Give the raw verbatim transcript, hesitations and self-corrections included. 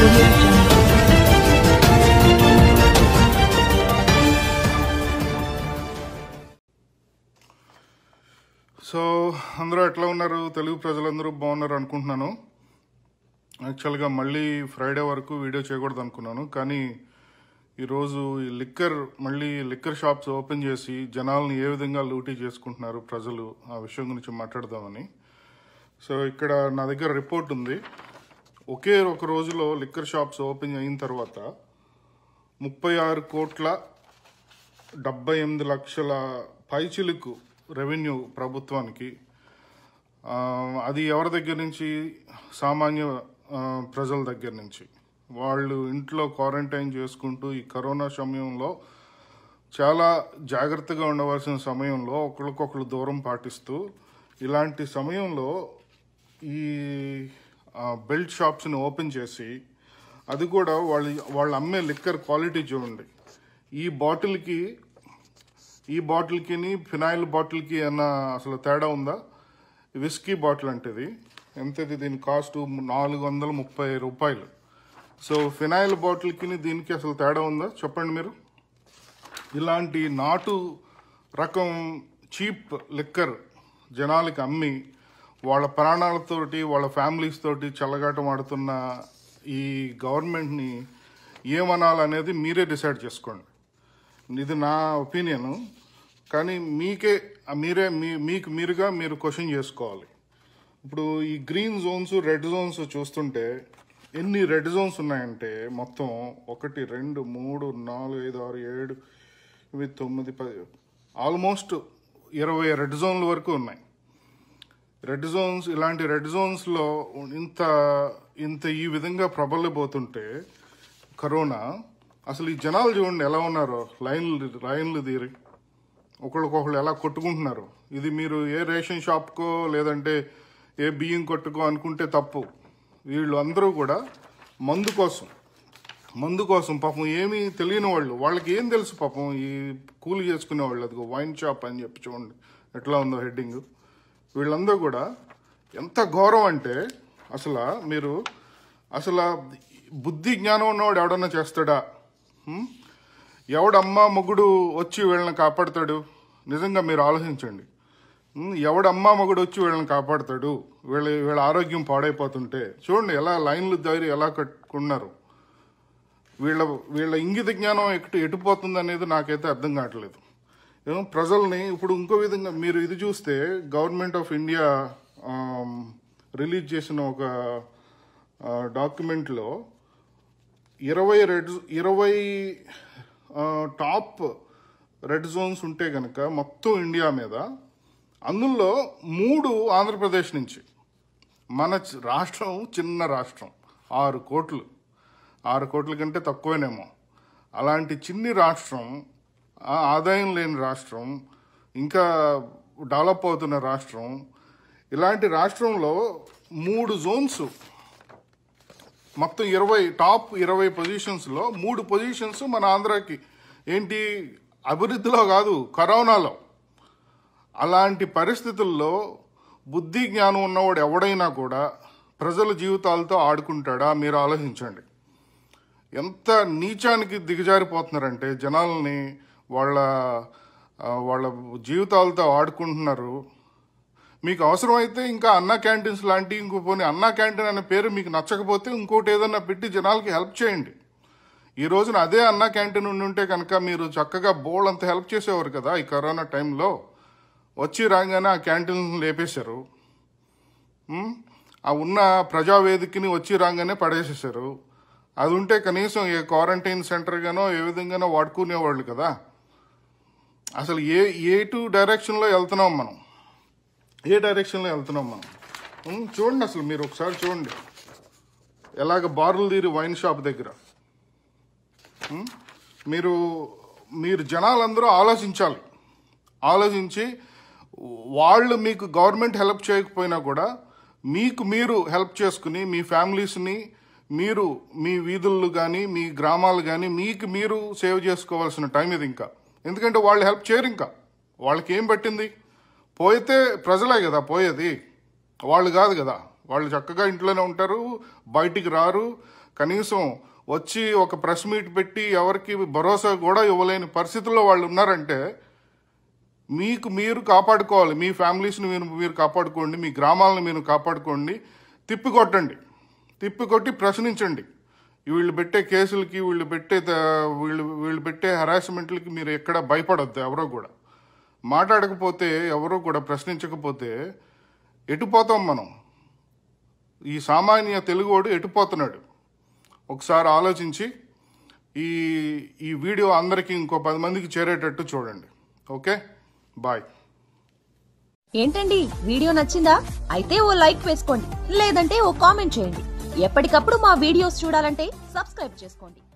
audio jungle. So అందరూ ఎట్లా ఉన్నారు? తెలుగు ప్రజలందరూ బాగున్నారు అనుకుంటున్నాను. యాక్చువల్గా మళ్ళీ ఫ్రైడే వరకు వీడియో చేయకూడదు అనుకున్నాను, కానీ ఈరోజు ఈ లిక్కర్ మళ్ళీ లిక్కర్ షాప్స్ ఓపెన్ చేసి జనాల్ని ఏ విధంగా లూటీ చేసుకుంటున్నారు ప్రజలు, ఆ విషయం గురించి మాట్లాడదామని. సో ఇక్కడ నా దగ్గర రిపోర్ట్ ఉంది. ఒకే ఒక రోజులో లిక్కర్ షాప్స్ ఓపెన్ అయిన తర్వాత ముప్పై ఆరు కోట్ల డెబ్బై ఎనిమిది లక్షల పైచిలుకు రెవెన్యూ ప్రభుత్వానికి. అది ఎవరి దగ్గర నుంచి? సామాన్య ప్రజల దగ్గర నుంచి. వాళ్ళు ఇంట్లో క్వారంటైన్ చేసుకుంటూ ఈ కరోనా సమయంలో చాలా జాగ్రత్తగా ఉండవలసిన సమయంలో ఒకరికొకరు దూరం పాటిస్తూ ఇలాంటి సమయంలో ఈ బెల్ట్ షాప్స్ని ఓపెన్ చేసి, అది కూడా వాళ్ళు వాళ్ళు అమ్మే లిక్కర్ క్వాలిటీ చూడండి. ఈ బాటిల్కి ఈ బాటిల్కి ఫినాయిల్ బాటిల్కి ఏమన్నా అసలు తేడా ఉందా? విస్కీ బాటిల్ అంటేది ఎంతది? దీని కాస్ట్ నాలుగు వందల ముప్పై రూపాయలు. సో ఫినాయిల్ బాటిల్కి దీనికి అసలు తేడా ఉందా చెప్పండి మీరు? ఇలాంటి నాటు రకం చీప్ లిక్కర్ జనాలకి అమ్మి వాళ్ళ ప్రాణాలతోటి వాళ్ళ ఫ్యామిలీస్ తోటి చెలగాటం ఆడుతున్న ఈ గవర్నమెంట్ని ఏమనాలనేది మీరే డిసైడ్ చేసుకోండి. ఇది నా ఒపీనియను, కానీ మీకే మీరే మీ మీకు మీరుగా మీరు క్వశ్చన్ చేసుకోవాలి. ఇప్పుడు ఈ గ్రీన్ జోన్స్, రెడ్ జోన్స్ చూస్తుంటే ఎన్ని రెడ్ జోన్స్ ఉన్నాయంటే మొత్తం ఒకటి, రెండు, మూడు, నాలుగు, ఐదు, ఆరు, ఏడు, ఇవి తొమ్మిది, పది, ఆల్మోస్ట్ ఇరవై రెడ్ జోన్ల వరకు ఉన్నాయి. రెడ్ జోన్స్, ఇలాంటి రెడ్ జోన్స్లో ఇంత ఇంత ఈ విధంగా ప్రబలిపోతుంటే కరోనా, అసలు ఈ జనాలు చూడండి ఎలా ఉన్నారో, లైన్లు లైన్లు తీరి ఒకళ్ళకొకళ్ళు ఎలా కొట్టుకుంటున్నారు. ఇది మీరు ఏ రేషన్ షాప్కో లేదంటే ఏ బియ్యం కొట్టుకో అనుకుంటే తప్పు. వీళ్ళు అందరూ కూడా మందు కోసం మందు కోసం పాపం ఏమీ తెలియని వాళ్ళు, వాళ్ళకి ఏం తెలుసు పాపం ఈ కూలి చేసుకునే వాళ్ళు. అదిగో వైన్ షాప్ అని చెప్పి చూడండి ఎట్లా ఉందో హెడ్డింగ్. వీళ్ళందరూ కూడా ఎంత ఘోరం అంటే అసలు మీరు అసలు బుద్ధి జ్ఞానం ఉన్నవాడు ఎవడన్నా చేస్తాడా? ఎవడమ్మ మొగుడు వచ్చి వీళ్ళని కాపాడుతాడు? నిజంగా మీరు ఆలోచించండి. ఎవడమ్మ మొగుడు వచ్చి వీళ్ళని కాపాడుతాడు? వీళ్ళ వీళ్ళ ఆరోగ్యం పాడైపోతుంటే చూడండి ఎలా లైన్లు దారి ఎలా కట్టుకున్నారు. వీళ్ళ వీళ్ళ ఇంగిత జ్ఞానం ఎటు ఎటుపోతుంది అనేది నాకైతే అర్థం కావట్లేదు. ప్రజల్ని ఇప్పుడు ఇంకో విధంగా మీరు ఇది చూస్తే, గవర్నమెంట్ ఆఫ్ ఇండియా రిలీజ్ చేసిన ఒక డాక్యుమెంట్లో ఇరవై రెడ్ ఇరవై టాప్ రెడ్ జోన్స్ ఉంటే కనుక మొత్తం ఇండియా మీద, అందులో మూడు ఆంధ్రప్రదేశ్ నుంచి. మన రాష్ట్రం చిన్న రాష్ట్రం, ఆరు కోట్లు ఆరు కోట్ల కంటే తక్కువేనేమో. అలాంటి చిన్ని రాష్ట్రం, ఆదాయం లేని రాష్ట్రం, ఇంకా డెవలప్ అవుతున్న రాష్ట్రం, ఇలాంటి రాష్ట్రంలో మూడు జోన్స్, మొత్తం ఇరవై టాప్ ఇరవై పొజిషన్స్లో మూడు పొజిషన్స్ మన ఆంధ్రాకి. ఏంటి? అభివృద్ధిలో కాదు, కరోనాలో. అలాంటి పరిస్థితుల్లో బుద్ధి జ్ఞానం ఉన్నవాడు ఎవడైనా కూడా ప్రజల జీవితాలతో ఆడుకుంటాడా? మీరు ఆలోచించండి. ఎంత నీచానికి దిగజారిపోతున్నారంటే జనాల్ని వాళ్ళ వాళ్ళ జీవితాలతో ఆడుకుంటున్నారు. మీకు అవసరమైతే ఇంకా అన్నా క్యాంటీన్స్ లాంటి, ఇంకో పోనీ అన్నా క్యాంటీన్ అనే పేరు మీకు నచ్చకపోతే ఇంకోటి ఏదన్నా పెట్టి జనాలకి హెల్ప్ చేయండి. ఈ రోజున అదే అన్నా క్యాంటీన్ ఉండి ఉంటే కనుక మీరు చక్కగా బోల్డ్ అంత హెల్ప్ చేసేవారు కదా. ఈ కరోనా టైంలో వచ్చి రాగానే ఆ క్యాంటీన్ లేపేశారు. ఆ ఉన్న ప్రజావేదికని వచ్చి రాగానే పడేసేసారు. అది ఉంటే కనీసం ఏ క్వారంటైన్ సెంటర్గానో ఏ విధంగానో వాడుకునేవాళ్ళు కదా. అసలు ఏ ఏ టూ డైరెక్షన్లో వెళ్తున్నాం మనం, ఏ డైరెక్షన్లో వెళ్తున్నాం మనం చూడండి. అసలు మీరు ఒకసారి చూడండి ఎలాగ బారులు తీరి వైన్ షాప్ దగ్గర. మీరు మీరు జనాలందరూ ఆలోచించాలి. ఆలోచించి వాళ్ళు మీకు గవర్నమెంట్ హెల్ప్ చేయకపోయినా కూడా మీకు మీరు హెల్ప్ చేసుకుని మీ ఫ్యామిలీస్ని మీరు మీ వీధులు కానీ మీ గ్రామాలు కానీ మీకు మీరు సేవ్ చేసుకోవాల్సిన టైం ఇది ఇంకా. ఎందుకంటే వాళ్ళు హెల్ప్ చేయరు. ఇంకా వాళ్ళకి ఏం పట్టింది? పోయితే ప్రజలే కదా పోయేది, వాళ్ళు కాదు కదా. వాళ్ళు చక్కగా ఇంట్లోనే ఉంటారు, బయటికి రారు, కనీసం వచ్చి ఒక ప్రెస్ మీట్ పెట్టి ఎవరికి భరోసా కూడా ఇవ్వలేని పరిస్థితుల్లో వాళ్ళు ఉన్నారంటే మీకు మీరు కాపాడుకోవాలి. మీ ఫ్యామిలీస్ని మీరు మీరు కాపాడుకోండి, మీ గ్రామాలను మీరు కాపాడుకోండి. తిప్పికొట్టండి, తిప్పికొట్టి ప్రశ్నించండి. వీళ్ళు పెట్టే కేసులకి, వీళ్ళు పెట్టే వీళ్ళు వీళ్ళు పెట్టే హరాస్మెంట్లకి మీరు ఎక్కడ భయపడొద్దు. ఎవరో కూడా మాట్లాడకపోతే, ఎవరో కూడా ప్రశ్నించకపోతే ఎటుపోతాం మనం? ఈ సామాన్య తెలుగోడు ఎటుపోతున్నాడు? ఒకసారి ఆలోచించి ఈ ఈ వీడియో అందరికీ ఇంకో పది మందికి చేరేటట్టు చూడండి. Okay, bye. ఏంటండి, వీడియో నచ్చిందా? అయితే ఓ లైక్ వేసుకోండి, లేదంటే ఓ కామెంట్ చేయండి. ఎప్పటికప్పుడు మా వీడియోస్ చూడాలంటే సబ్స్క్రైబ్ చేసుకోండి.